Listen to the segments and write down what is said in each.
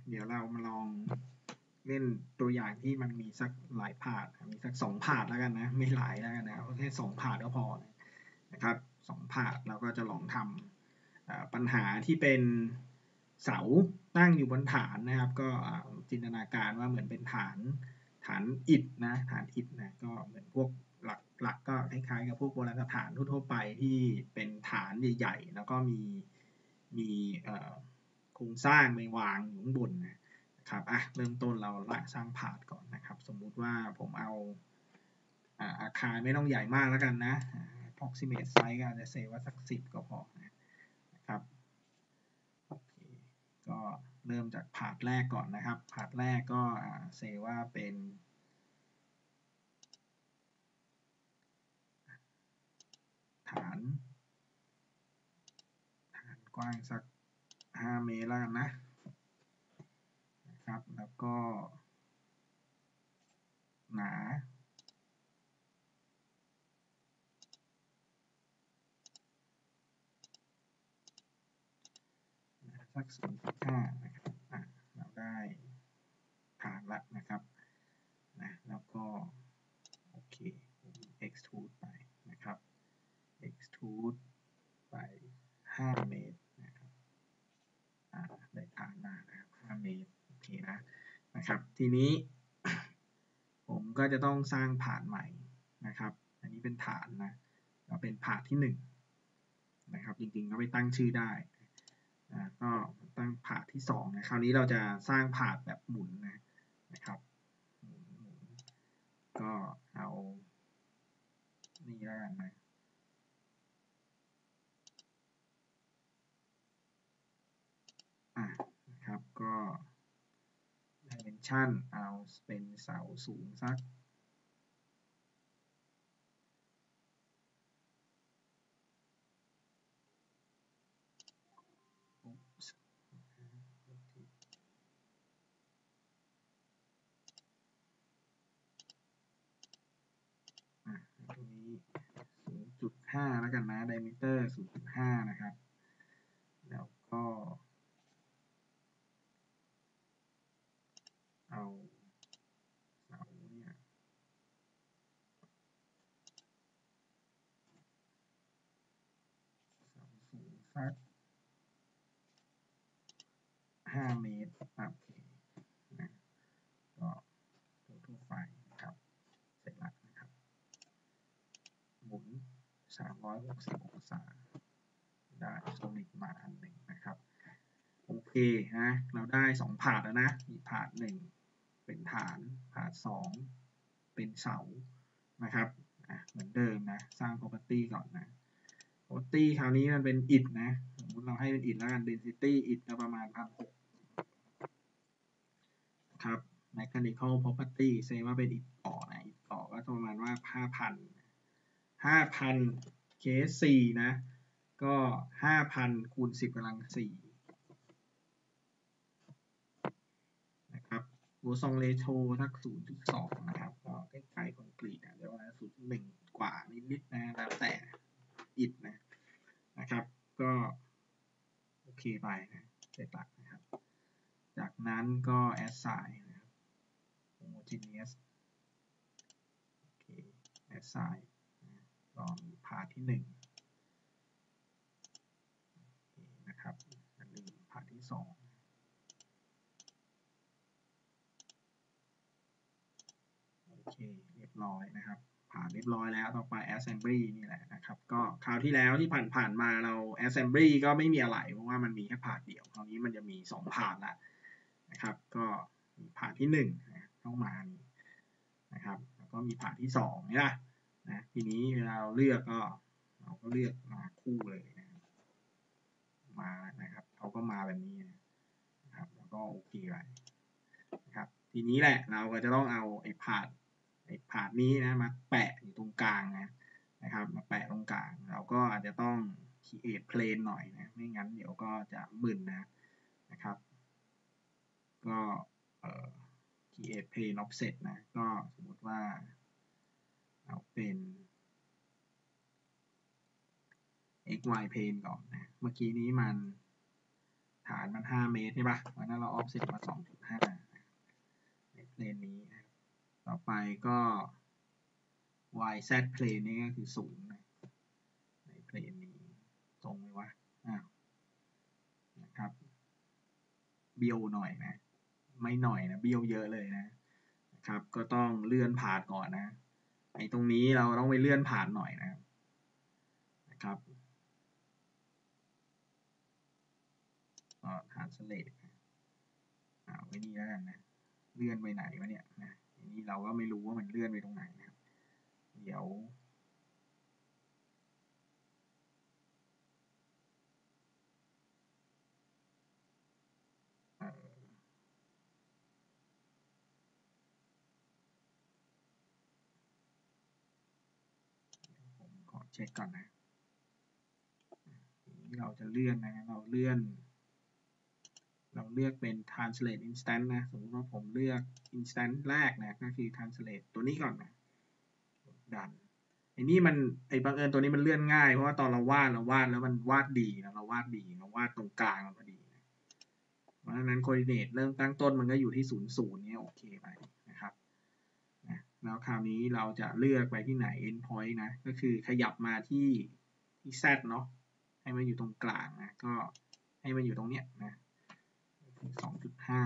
เดี๋ยวเรามาลองเล่นตัวอย่างที่มันมีสักหลายพาร์ทมีสัก2พาร์ทแล้วกันนะไม่หลายแล้วกันนะเอาแค่2พาร์ทก็พอนะครับ2พาร์ทเราก็จะลองทำปัญหาที่เป็นเสาตั้งอยู่บนฐานนะครับก็จินตนาการว่าเหมือนเป็นฐานอิฐนะฐานอิฐนะก็เหมือนพวกหลักก็คล้ายๆกับพวกโบราณสถานทั่วไปที่เป็นฐานใหญ่ๆแล้วก็มีโครงสร้างไปวางอยู่ข้างบนนะครับเริ่มต้นเราสร้างพาร์ทก่อนนะครับสมมุติว่าผมเอาอาคารไม่ต้องใหญ่มากแล้วกันนะ approximate size ก็อาจจะเซว่าสัก10ก็พอนะครับโอเคก็เริ่มจากพาร์ทแรกก่อนนะครับพาร์ทแรกก็เซว่าเป็นฐานกว้างสัก5 เมตรแล้วกันนะครับแล้วก็หนาสัก 0.5 นะครับเราได้ฐานละนะครับแล้วก็โอเค extrude ไปนะครับ extrude ไป5 เมตรนะครับได้ฐานมานะครับ5 เมตรโอเคนะครับทีนี้ผมก็จะต้องสร้างฐานใหม่นะครับอันนี้เป็นฐานนะก็เป็นฐานที่1นะครับจริงๆก็ไปตั้งชื่อได้ก็ตั้งพาร์ทที่2นะคราวนี้เราจะสร้างพาร์ทแบบหมุนนะครับหมุนก็เอานี่แล้วกันนะครับก็ dimension เอาเป็นเสาสูงสักตรงนี้ 0.5 แล้วกันนะ diameter 0.5 นะครับแล้วก็เอาเสาเนี่ยเสาสูงสัก5 เมตรโอเคนะก็ทั่วไปนะครับเสร็จแล้วนะครับหมุน360 องศาได้โซลิดมาอันหนึ่งนะครับโอเคนะเราได้2พาร์ทแล้วนะมีพาร์ท1เป็นฐานพาร์ท2เป็นเสานะครับเหมือนเดิมนะสร้าง property ก่อนนะ property คราวนี้มันเป็นอิฐนะสมมติเราให้เป็นอิฐแล้วกัน density อิฐประมาณ 1,600 ครับ mechanical property เซว่าเป็นอิฐก่อนะอิฐก่อก็ประมาณว่า 5,000 เคส4นะก็ 5,000 คูณ 10 กำลัง 4นะครับหัวซองเรโชทัก 0.2 นะครับก็ใกล้ๆคอนกรีตเดี๋ยวว่า 0.1 กว่านิดๆนะแล้วแต่อิฐนะครับก็โอเคไปนะเสร็จละนะครับจากนั้นก็ assign นะครับ homogeneous โอเค assign ก็มีพาร์ทที่1นะครับอันนี้พาร์ทที่2โอเคเรียบร้อยนะครับผ่านเรียบร้อยแล้วต่อไป assembly นี่แหละนะครับก็คราวที่แล้วที่ผ่านมาเรา assembly ก็ไม่มีอะไรเพราะว่ามันมีแค่พาร์ทเดียวคราวนี้มันจะมี2พาร์ทละนะครับก็มีพาร์ทที่1เข้ามานะครับแล้วก็มีพาร์ทที่2นี่นะทีนี้เวลาเราเลือกก็เราก็เลือกมาคู่เลยมานะครับเขาก็มาแบบนี้นะครับแล้วก็โอเคไปนะครับทีนี้แหละเราก็จะต้องเอาไอ้พาร์ทนี้นะมาแปะอยู่ตรงกลางนะครับมาแปะตรงกลางเราก็อาจจะต้อง create plane หน่อยนะไม่งั้นเดี๋ยวก็จะมึนนะครับก็create plane offset นะก็สมมติว่าเอาเป็น xy plane ก่อนนะเมื่อกี้นี้มันฐานมัน5 เมตรใช่ปะเพราะนั้นเรา offset มา 2.5 ในเพลนนี้นะครับต่อไปก็ YZ เพลนนี้ก็คือ0นะในเพลนนี้ตรงไหมวะนะครับเบี้ยวหน่อยนะไม่หน่อยนะเบี้ยวเยอะเลยนะครับก็ต้องเลื่อนผ่านก่อนนะไอ้ตรงนี้เราต้องไปเลื่อนผ่านหน่อยนะครับก็translate ไว้นี่แล้วกันนะเลื่อนไปไหนวะเนี่ยนะอันนี้เราก็ไม่รู้ว่ามันเลื่อนไปตรงไหนนะครับเดี๋ยวผมขอเช็คก่อนนะนี้เราจะเลื่อนนะเราเลือกเป็น translate instant นะสมมติว่าผมเลือก instant แรกนะก็คือ translate ตัวนี้ก่อนนะดันไอ้นี่มันบังเอิญตัวนี้มันเลื่อนง่ายเพราะว่าตอนเราวาดแล้วมันวาดดีนะเราวาดตรงกลางพอดีนะเพราะฉะนั้น coordinate เริ่มตั้งต้นมันก็อยู่ที่00เนี่ยโอเคไปนะครับแล้วคราวนี้เราจะเลือกไปที่ไหน end point นะก็คือขยับมาที่ z เนาะให้มันอยู่ตรงกลางนะก็ให้มันอยู่ตรงเนี้ยนะ2.5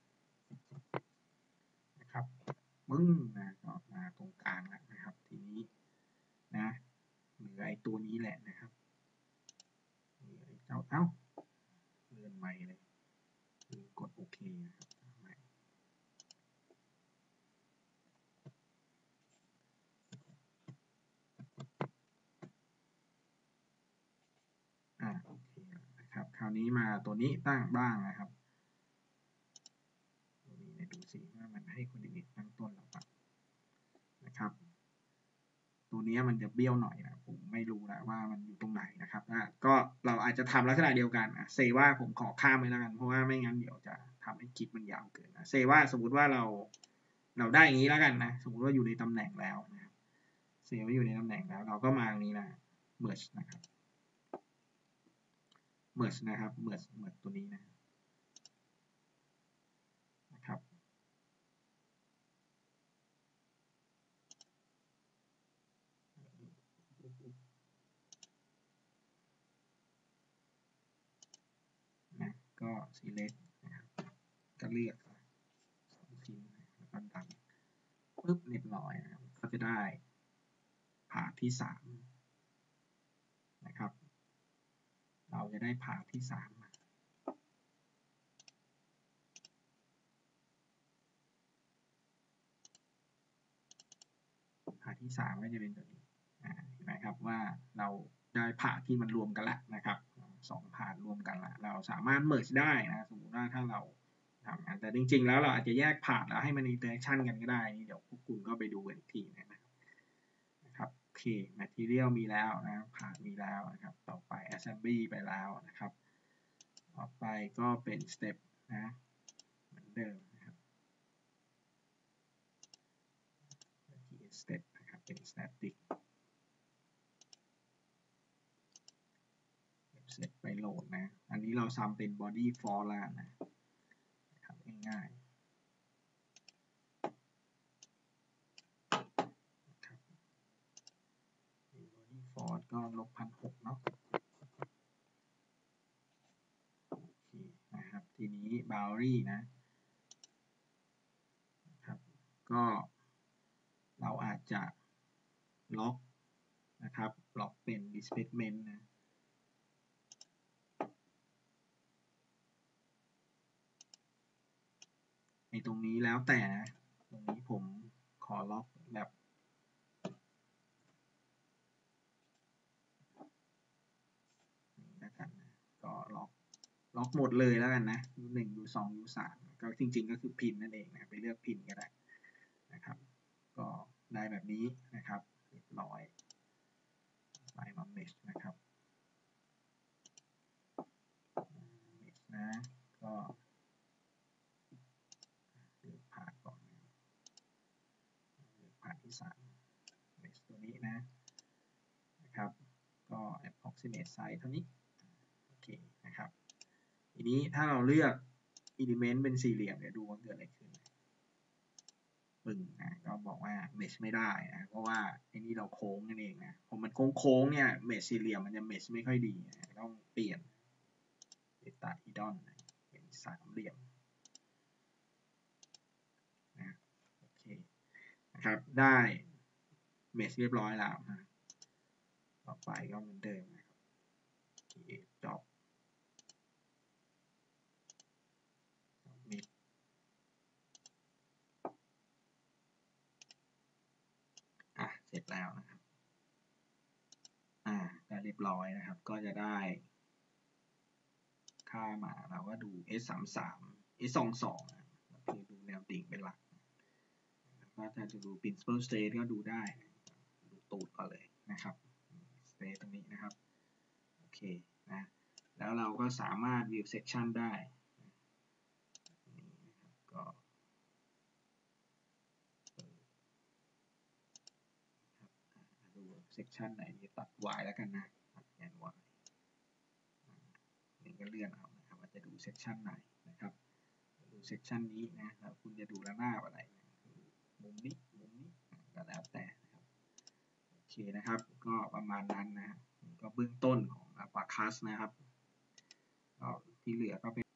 นะครับนะก็มาตรงกลางแล้วนะครับทีนี้นะเหลือไอ้ตัวนี้แหละนะครับเหลือไอ้เจ้าเลื่อนใหม่เลยกดโอเคนะครับโอเคนะครับคราวนี้มาตัวนี้ตั้งบ้างนะครับตัวนี้ดูสิว่ามันให้คนอื่นตั้งต้นหรือเปล่านะครับตัวนี้มันจะเบี้ยวหน่อยนะผมไม่รู้แล้วว่ามันอยู่ตรงไหนนะครับก็เราอาจจะทำลักษณะเดียวกันเซว่าผมขอข้ามไปแล้วกันเพราะว่าไม่งั้นเดี๋ยวจะทำให้คลิปมันยาวเกินเซว่าสมมติว่าเราได้อย่างนี้แล้วกันนะสมมติว่าอยู่ในตำแหน่งแล้วนะครับเซว่าอยู่ในตำแหน่งแล้วเราก็มาตรงนี้นะ merge นะครับ merge นะครับ merge ตัวนี้นะครับนะก็ select นะครับก็เลือก2 ชิ้นแล้วก็ดันปึ๊บเรียบร้อยนะครับก็จะได้ผ่าที่3นะครับเราจะได้ผ่าที่3ผ่าที่3ก็จะเป็นตัวนี้เห็นไหมครับว่าเราได้ผ่าที่มันรวมกันแล้วนะครับ2ผ่ารวมกันแล้วเราสามารถ merge ได้นะสมมติว่าถ้าเราทำงานแต่จริงๆแล้วเราอาจจะแยกผ่าแล้วให้มัน interaction กันก็ได้เดี๋ยวพวกคุณก็ไปดูกันอีกทีนะครับโอเค material มีแล้วนะผ่ามีแล้วนะครับต่อไป assembly ไปแล้วนะครับต่อไปก็เป็น step นะเหมือนเดิมนะครับ step นะครับเป็น static เสร็จไปโหลดนะอันนี้เราทำเป็น body for แล้วนะครับง่ายๆนะครับ body for ก็ลบ1,600เนาะโอเคนะครับทีนี้ boundary นะครับก็เราอาจจะล็อกนะครับล็อกเป็น displacement นะในตรงนี้แล้วแต่นะตรงนี้ผมขอล็อกแบบนี้แล้วกันนะก็ล็อกหมดเลยแล้วกันนะ U1 U2 U3 ก็จริงๆก็คือพินนั่นเองนะไปเลือกพินก็ได้นะครับก็ได้แบบนี้นะครับเรียบร้อยไปมา mesh นะครับ mesh นะก็เลือกผ่านก่อนเลือกผ่านที่3 mesh ตัวนี้นะครับก็ approximate size เท่านี้โอเคนะครับทีนี้ถ้าเราเลือก element เป็นสี่เหลี่ยมเดี๋ยวดูว่าเกิดอะไรขึ้นปึ้งนะก็บอกว่า mesh ไม่ได้นะเพราะว่าไอ้นี่เราโค้งนั่นเองนะพอมันโค้งเนี่ย mesh สี่เหลี่ยมมันจะ mesh ไม่ค่อยดีนะต้องเปลี่ยน tetrahedron เป็นสามเหลี่ยมนะโอเคนะครับได้ mesh เรียบร้อยแล้วนะต่อไปก็เหมือนเดิมนะครับ create job submit เสร็จแล้วนะครับได้เรียบร้อยนะครับก็จะได้ค่ามาเราก็ดู S33 S22 คือดูแนวดิ่งเป็นหลักก็ถ้าจะดู principal state ก็ดูได้ดูตูดก่อนเลยนะครับ state ตรงนี้นะครับโอเคนะแล้วเราก็สามารถ view section ได้ก็ดู section ไหนตัด y แล้วกันนะตัดแกน y นี่ก็เลื่อนเอานะครับว่าจะดู section ไหนนะครับดู section นี้นะแล้วคุณจะดูระนาบอะไรมุมนี้ก็แล้วแต่นะครับโอเคนะครับก็ประมาณนั้นนะก็เบื้องต้นของ Abaqus นะครับที่เหลือก็เป็น